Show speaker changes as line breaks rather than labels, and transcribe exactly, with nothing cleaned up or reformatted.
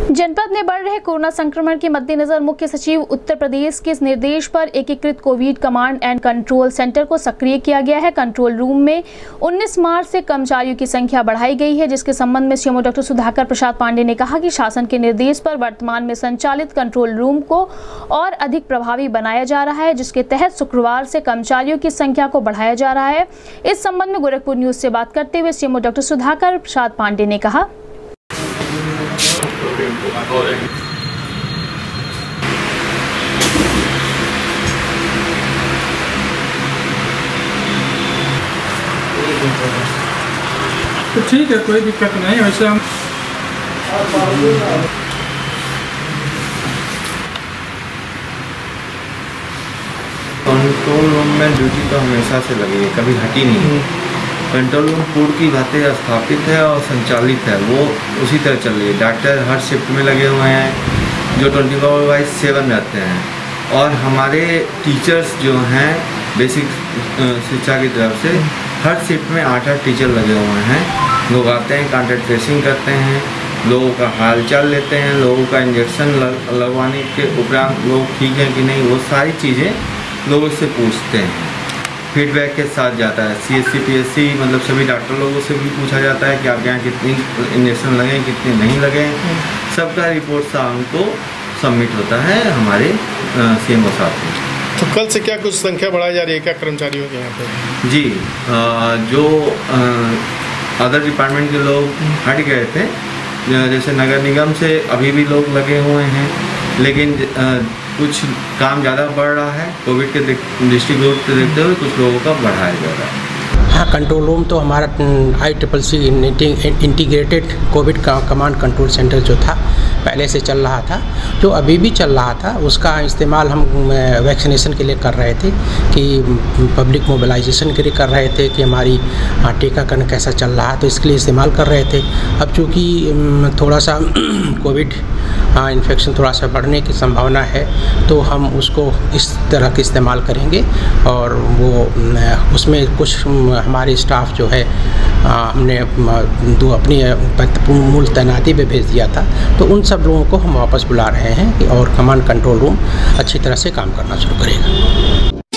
जनपद में बढ़ रहे कोरोना संक्रमण के मद्देनजर मुख्य सचिव उत्तर प्रदेश के निर्देश पर एकीकृत COVID command and control centre को सक्रिय किया गया है। कंट्रोल रूम में उन्नीस मार्च से कर्मचारियों की संख्या बढ़ाई गई है, जिसके संबंध में सीएमओ डॉक्टर सुधाकर प्रसाद पांडे ने कहा कि शासन के निर्देश पर वर्तमान में संचालित कंट्रोल रूम को और अधिक प्रभावी बनाया जा रहा है, जिसके तहत शुक्रवार से कर्मचारियों की संख्या को बढ़ाया जा रहा है। इस संबंध में गोरखपुर न्यूज से बात करते हुए सीएमओ डॉक्टर सुधाकर प्रसाद पांडे ने कहा,
तो ठीक है, कोई दिक्कत नहीं। वैसे हम
कंट्रोल रूम में ड्यूटी तो हमेशा से लगी है, कभी हटी नहीं है। कंट्रोल रूम पूर्व की बातें स्थापित है और संचालित है, वो उसी तरह चल रही है। डॉक्टर हर शिफ्ट में लगे हुए हैं जो ट्वेंटी फोर बाई सेवन रहते हैं, और हमारे टीचर्स जो हैं बेसिक शिक्षा की तरफ से हर शिफ्ट में आठ आठ टीचर लगे हुए हैं। लोग आते हैं, कॉन्टैक्ट ट्रेसिंग करते हैं, लोगों का हाल चाल लेते हैं, लोगों का इंजेक्शन लगवाने के उपरांत लोग ठीक हैं कि नहीं, वो सारी चीज़ें लोगों से पूछते हैं। फीडबैक के साथ जाता है C S C P S C मतलब सभी डॉक्टर लोगों से भी पूछा जाता है कि आपके यहाँ कितनी इंजेक्शन लगे, कितने नहीं लगे। सबका रिपोर्ट शाम को सबमिट होता है हमारे सी एम ओ साहब को।
तो कल से क्या कुछ संख्या बढ़ाई जा रही है क्या कर्मचारियों के यहाँ पे?
जी, आ, जो अदर डिपार्टमेंट के लोग हट गए थे, जैसे नगर निगम से अभी भी लोग लगे हुए हैं, लेकिन आ, कुछ काम ज़्यादा बढ़ रहा है। कोविड के दृष्टिकोण को देखते हुए कुछ लोगों का बढ़ाया जा रहा है।
हाँ, कंट्रोल रूम तो हमारा I triple C integrated COVID command control centre जो था पहले से चल रहा था, जो अभी भी चल रहा था, उसका इस्तेमाल हम वैक्सीनेशन के लिए कर रहे थे, कि पब्लिक मोबिलाइजेशन के लिए कर रहे थे, कि हमारी टीकाकरण कैसा चल रहा है, तो इसके लिए इस्तेमाल कर रहे थे। अब चूँकि थोड़ा सा कोविड इन्फेक्शन थोड़ा सा बढ़ने की संभावना है, तो हम उसको इस तरह के इस्तेमाल करेंगे, और वो उसमें कुछ हमारे स्टाफ जो है हमने दो अपनी मूल तैनाती पे भेज दिया था, तो उन सब लोगों को हम वापस बुला रहे हैं और कमांड कंट्रोल रूम अच्छी तरह से काम करना शुरू करेगा।